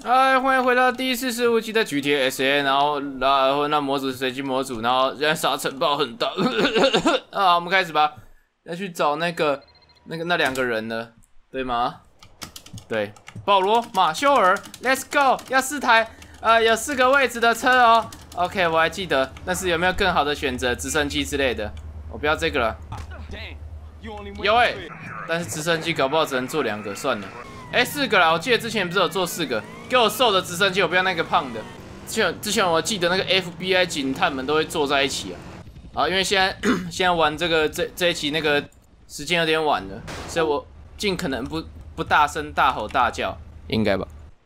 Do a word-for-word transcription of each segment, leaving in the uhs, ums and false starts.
嗨，欢迎回到第四十五集的 G T A S A， 然后然后那模组随机模组，然后现在沙尘暴很大啊，我们开始吧，要去找那个那个那两个人了，对吗？对，保罗、马修尔 ，Let's go， 要四台，呃，有四个位置的车哦。OK， 我还记得，但是有没有更好的选择，直升机之类的？我不要这个了。有哎、欸，但是直升机搞不好只能坐两个，算了。哎、欸，四个啦！我记得之前不是有做四个，给我瘦的直升机，我不要那个胖的。之前之前我记得那个 F B I 警探们都会坐在一起啊。啊，因为现在现在玩这个这这一期那个时间有点晚了，所以我尽可能不不大声大吼大叫，应该吧。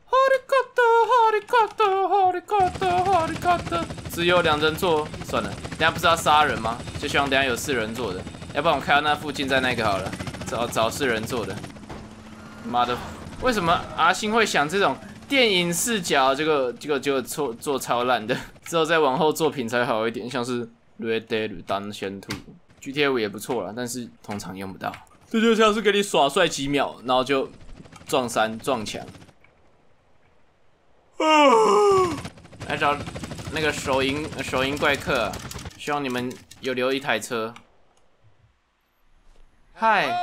只有两人座，算了，等下不是要杀人吗？就希望等下有四人座的，要不然我开到那附近再那个好了，找找四人座的。妈的，为什么阿星会想这种电影视角？这个这个就做做超烂的，之后再往后作品才好一点，像是《Red Dead Redemption 二》G T A 五也不错啦，但是通常用不到。这就像是给你耍帅几秒，然后就撞山撞墙。来找那个手淫手淫怪客、啊，希望你们有留一台车。嗨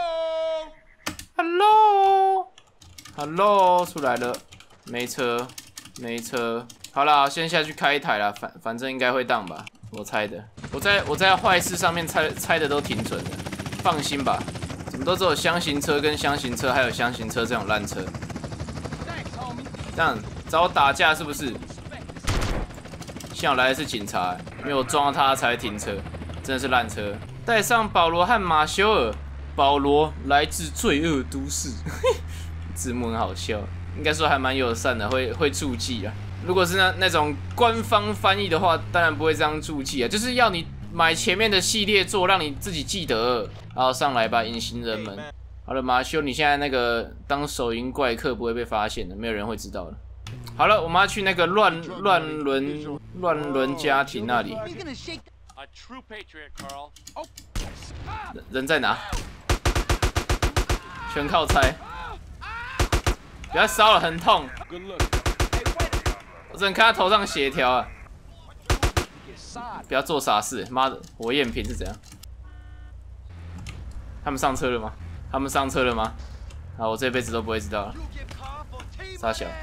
，Hello，Hello， 出来了，没车，没车。好啦，先下去开一台啦，反反正应该会当吧，我猜的。我在我在坏事上面猜猜的都挺准的，放心吧。怎么都只有箱型车跟箱型车，还有箱型车这种烂车。这样找我打架是不是？幸好来的是警察，因为我撞到他才停车，真的是烂车。带上保罗和马修尔。保罗来自罪恶都市，字幕很好笑，应该说还蛮友善的，会会注记啊。如果是那那种官方翻译的话，当然不会这样注记啊，就是要你买前面的系列作，让你自己记得。好，上来吧，隐形人们。好了，马修，你现在那个当手淫怪客不会被发现的，没有人会知道的。好了，我们要去那个乱乱伦乱伦家庭那里。人, 人在哪？全靠猜，不要烧了，很痛。我只能看他头上血条啊！不要做傻事，妈的，火焰瓶是怎样？他们上车了吗？他们上车了吗？啊，我这辈子都不会知道了。傻小，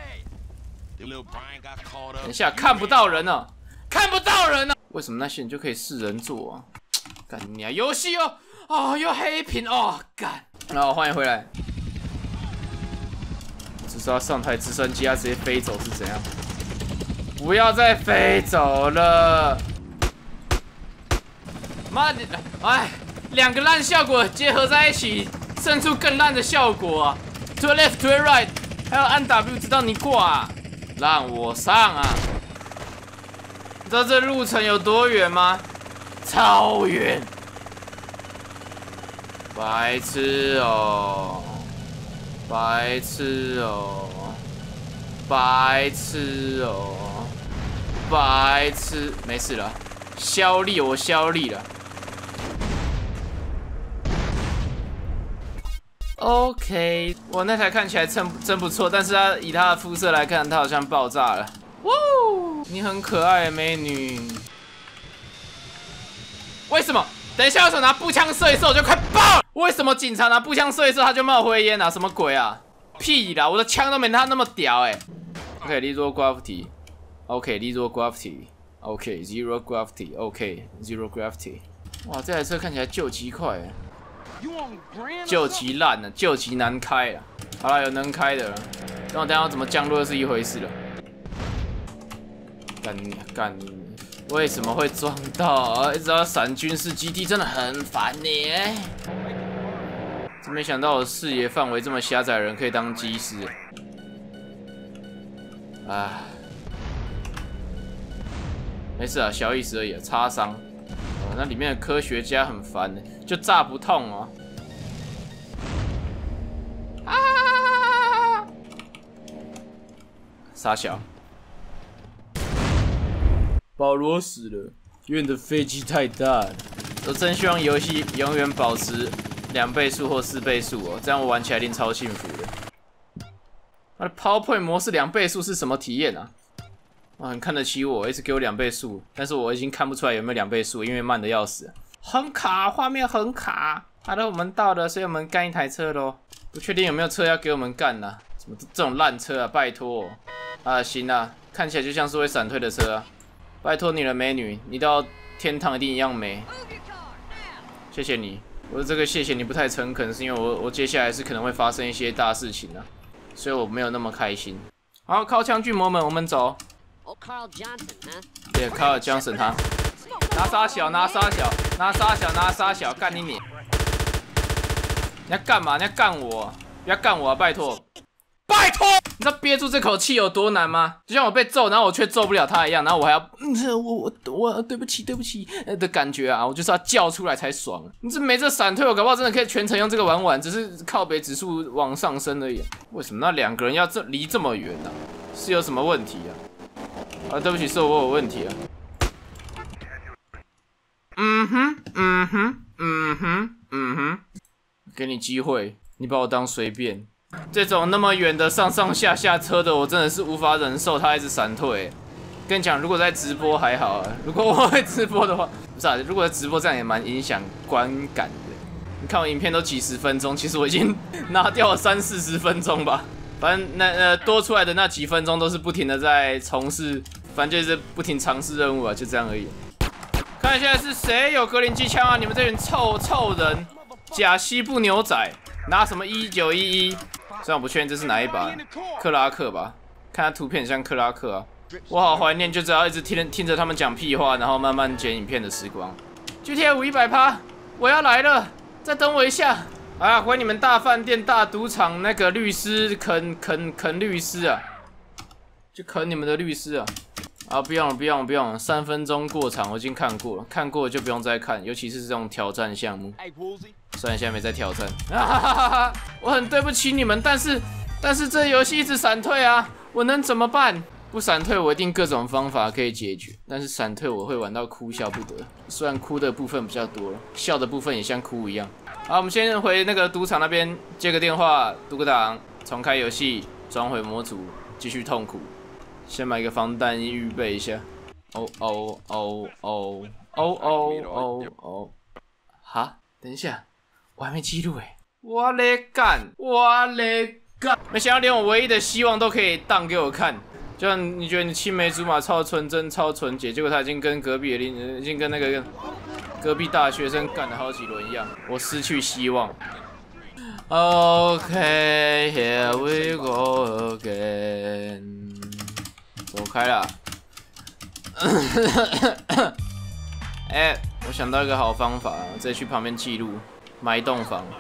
等一下看不到人哦，看不到人哦。为什么那些人就可以四人座啊？干你啊！游戏哦，哦，又黑屏哦，干。好，欢迎回来。只是要上台直升机，它直接飞走是怎样？不要再飞走了！妈的，哎，两个烂效果结合在一起，生出更烂的效果啊 ！To the left, to the right， 还有按 W 直到你挂、啊，让我上啊！你知道这路程有多远吗？超远！白痴哦，白痴哦，白痴哦，白痴，没事了，消力我消力了。OK， 我那台看起来真真不错，但是它以它的肤色来看，它好像爆炸了。哇，你很可爱，美女。为什么？等一下，为什么拿步枪射一射我就快爆了？为什么警察拿步枪射一射他就冒灰烟啊？什么鬼啊？屁啦！我的枪都没他那么屌哎、欸。OK，Zero Gravity。OK，Zero Gravity。OK，Zero Gravity。OK，Zero Gravity。哇，这台车看起来救急快哎、欸，救急烂了，救急难开了。好了，有能开的了，但我等一下要怎么降落是一回事了。干你干你！为什么会撞到？啊，一直要闪军事基地，真的很烦你。真没想到我视野范围这么狭窄的人可以当机师。唉，没事啊，小意思而已，擦伤。哦，那里面的科学家很烦，就炸不痛哦。啊！傻小。保罗死了，因为你的飞机太大了。我真希望游戏永远保持两倍速或四倍速哦，这样我玩起来一定超幸福的。 他的 PowerPoint 模式两倍速是什么体验啊？啊，很看得起我，一直给我两倍速，但是我已经看不出来有没有两倍速，因为慢的要死，很卡，画面很卡。好的，我们到了，所以我们干一台车咯。不确定有没有车要给我们干呢、啊？怎么这种烂车啊？拜托！啊，行啊，看起来就像是会闪退的车啊。拜托你了，美女，你到天堂一定一样美。谢谢你，我的这个谢谢你不太诚恳，是因为我我接下来是可能会发生一些大事情啊，所以我没有那么开心。好，靠枪巨魔们，我们走。对，卡尔江神他拿沙小，拿沙小，拿沙小，拿沙小，干你你！你要干嘛？你要干我？不要干我啊！拜托，拜托！你知道憋住这口气有多难吗？就像我被揍，然后我却揍不了他一样，然后我还要，嗯，我我我对不起对不起的感觉啊！我就是要叫出来才爽。你这没这闪退，我搞不好真的可以全程用这个玩完，只是靠北指数往上升而已。为什么那两个人要这离这么远呢、啊？是有什么问题啊？啊，对不起，是我有问题啊。嗯哼，嗯哼，嗯哼，嗯哼。给你机会，你把我当随便。这种那么远的上上下下车的，我真的是无法忍受他一直闪退。跟你讲，如果在直播还好啊，如果我会直播的话，不是啊，如果在直播这样也蛮影响观感的。你看我影片都几十分钟，其实我已经拿掉了三四十分钟吧。反正那呃多出来的那几分钟都是不停的在从事，反正就是不停尝试任务啊，就这样而已。看现在是谁有格林机枪啊？你们这群臭臭人！假西部牛仔拿什么一九一一？虽然我不确定这是哪一把，克拉克吧？看他图片像克拉克啊！我好怀念就只要一直听听着他们讲屁话，然后慢慢剪影片的时光。G T A 五一百趴，我要来了，再等我一下！啊，回你们大饭店、大赌场那个律师啃啃啃律师啊，就啃你们的律师啊！啊，不用了，不用了，不用了，三分钟过场，我已经看过了，看过了就不用再看，尤其是这种挑战项目。虽然现在没在挑战，啊哈哈哈！我很对不起你们，但是但是这游戏一直闪退啊，我能怎么办？不闪退，我一定各种方法可以解决。但是闪退我会玩到哭笑不得，虽然哭的部分比较多了，笑的部分也像哭一样。好，我们先回那个赌场那边接个电话，读个档，重开游戏，装回模组，继续痛苦。先买个防弹衣预备一下。哦哦哦哦哦哦哦哦！哈，等一下，我还没记录哎！我勒干，我勒干！没想到连我唯一的希望都可以当给我看。就像你觉得你青梅竹马超纯真、超纯洁，结果他已经跟隔壁的邻，已经跟那个隔壁大学生干了好几轮一样，我失去希望。Okay, here we go again. 走开啦！哎、欸，我想到一个好方法，再去旁边记录，买一栋房。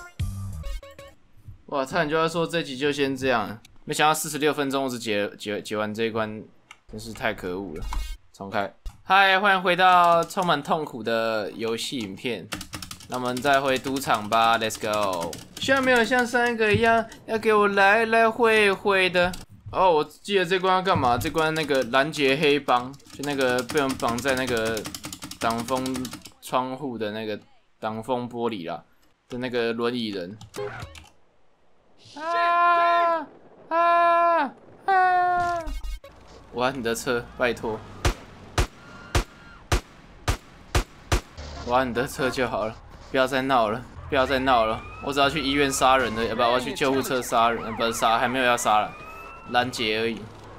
哇，差点就要说这集就先这样，没想到四十六分钟我只解解解完这一关，真是太可恶了。重开，嗨，欢迎回到充满痛苦的游戏影片。那我们再回赌场吧 ，Let's go。希望没有像上一个一样要给我来来回回的。哦，我记得这关要干嘛？这关那个拦截黑帮，就那个被我们绑在那个挡风窗户的那个挡风玻璃啦的那个轮椅人。啊啊啊！我要你的车，拜托！我要你的车就好了，不要再闹了，不要再闹了！我只要去医院杀人了，要不要我要去救护车杀人？不是杀，还没有要杀了。拦截而已。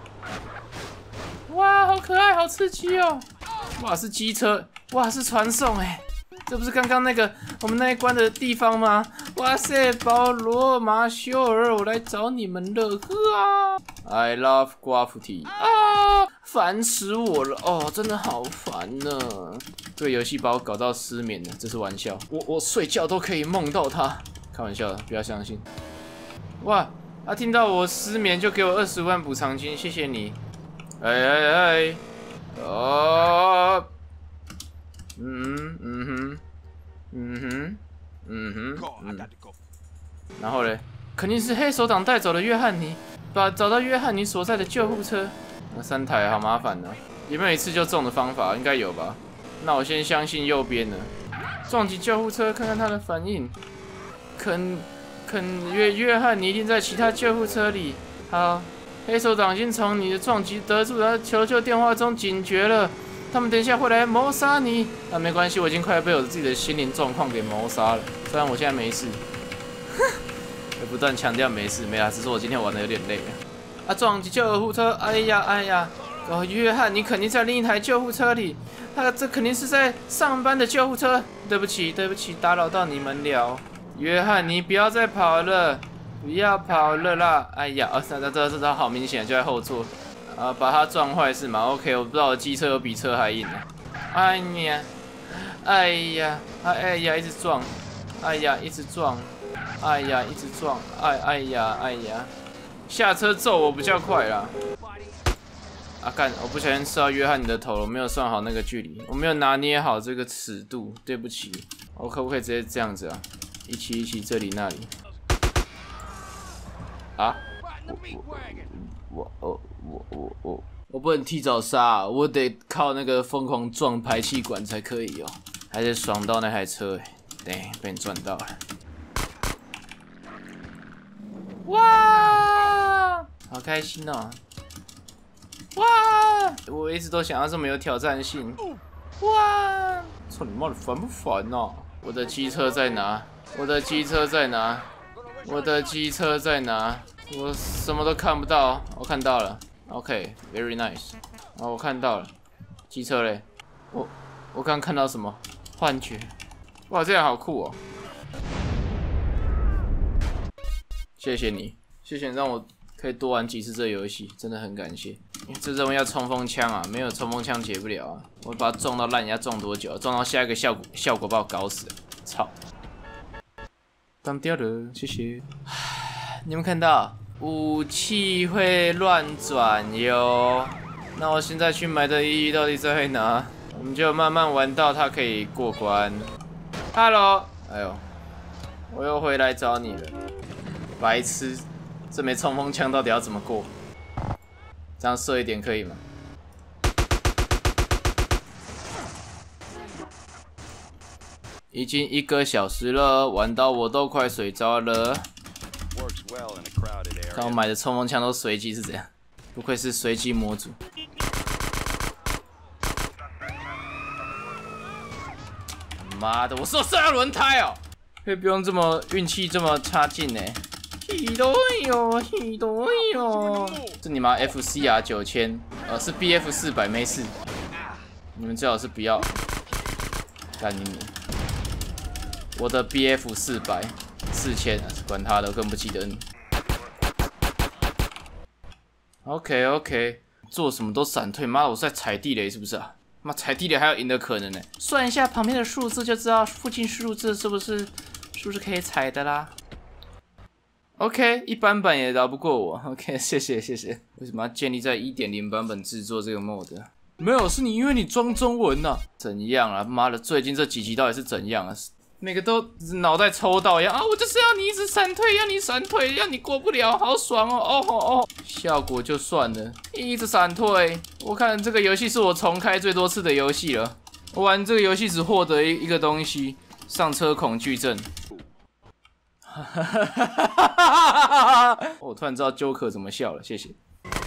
哇，好可爱，好刺激哦！哇，是机车，哇，是传送哎，这不是刚刚那个我们那一关的地方吗？哇塞，保罗马修尔，我来找你们了，呵啊 ！I love graffiti 啊，烦死我了哦，真的好烦呢。这个游戏把我搞到失眠了，这是玩笑。我我睡觉都可以梦到它，开玩笑的，不要相信。哇！他、啊、听到我失眠就给我二十万补偿金，谢谢你。哎哎哎，哦，嗯嗯哼，嗯哼，嗯哼，嗯。然后嘞，肯定是黑手党带走了约翰尼，把找到约翰尼所在的救护车。那三台好麻烦呢、啊，有没有一次就中的方法？应该有吧。那我先相信右边的，撞击救护车，看看他的反应。肯。肯约约翰尼一定在其他救护车里， 好，黑手党已经从你的撞击得出的求救电话中警觉了，他们等一下会来谋杀你。啊，没关系，我已经快要被我自己的心灵状况给谋杀了。虽然我现在没事，也不断强调没事，没啦，只是我今天玩的有点累了。啊，撞击救护车！哎呀哎呀！哦，约翰，你肯定在另一台救护车里。他这肯定是在上班的救护车。对不起，对不起，打扰到你们了。约翰，你不要再跑了。 不要跑了啦！哎呀，啊，这这这这好明显，就在后座，啊，把它撞坏是吗 ？OK， 我不知道我机车有比车还硬呢。哎呀，哎呀，哎呀，一直撞，哎呀，一直撞，哎呀，一直撞，哎哎呀，哎呀，下车揍我比较快啦。啊干！我不小心射到约翰你的头了，我没有算好那个距离，我没有拿捏好这个尺度，对不起。我可不可以直接这样子啊？一起一起，这里那里。 啊！我我我我我我不能提早杀，我得靠那个疯狂撞排气管才可以哦，还是爽到那台车哎，对，被你赚到了！哇，好开心哦！哇，我一直都想要这么有挑战性！哇，操你妈的，烦不烦哦？我的机车在哪？我的机车在哪？ 我的机车在哪？我什么都看不到。我看到了 ，OK，very nice。哦，我看到了，机车嘞。我我刚看到什么？幻觉。哇，这样好酷哦！谢谢你，谢谢你让我可以多玩几次这个游戏，真的很感谢。因为这任务要冲锋枪啊，没有冲锋枪解不了啊。我把它撞到烂，要撞多久？撞到下一个效果效果把我搞死了，操！ 当掉了，谢谢。你们看到武器会乱转哟？那我现在去买的意义到底在哪？我们就慢慢玩到它可以过关。Hello， 哎呦，我又回来找你了，白痴！这枚冲锋枪到底要怎么过？这样射一点可以吗？ 已经一个小时了，玩到我都快睡着了。看我买的冲锋枪都随机是怎样？不愧是随机模组。妈的，我是有射到轮胎哦！可以不用这么运气这么差劲呢。ひどいよ，ひどいよ。这你妈 F C R 九千，呃是 B F 四百没事。你们最好是不要干你你。 我的 B F 四百四千，管他的，我更不记得你。OK OK， 做什么都闪退，妈的，我是在踩地雷是不是啊？妈踩地雷还有赢的可能呢？算一下旁边的数字就知道附近数字是不是是不是可以踩的啦。OK， 一般版也饶不过我。OK， 谢谢谢谢。为什么要建立在 一点零 版本制作这个 mod？ 没有，是你因为你装中文呐、啊。怎样啊？妈的，最近这几集到底是怎样啊？ 每个都脑袋抽到一样啊！我就是要你一直闪退，要你闪退，要你过不了，好爽哦！哦哦哦，效果就算了，一直闪退。我看这个游戏是我重开最多次的游戏了。我玩这个游戏只获得一一个东西——上车恐惧症。我突然知道 Joker 怎么笑了，谢谢。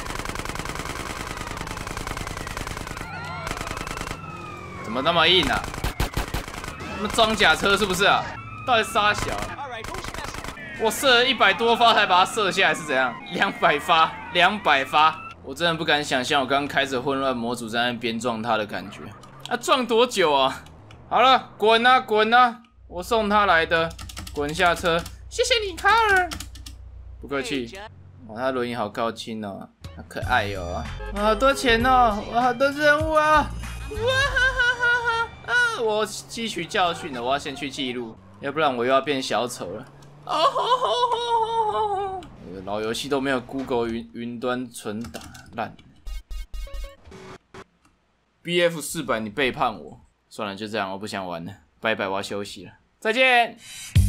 怎么那么硬啊？ 他们装甲车是不是啊？到底杀小、啊？我射了一百多发才把它射下来，是怎样？两百发，两百发！我真的不敢想象，我刚刚开着混乱模组在那边撞他的感觉。啊，撞多久啊？好了，滚啊滚啊！我送他来的，滚下车！谢谢你，卡尔。不客气。哇，他轮椅好高清哦，好可爱哟、哦！我好多钱哦，我好多任务啊！哇哈哈哈哈！啊，我吸取教训了，我要先去记录，要不然我又要变小丑了。哦吼吼吼吼吼！老游戏都没有 Google 云云端存档，烂。B F 四百，你背叛我，算了，就这样，我不想玩了，拜拜，我要休息了，再见。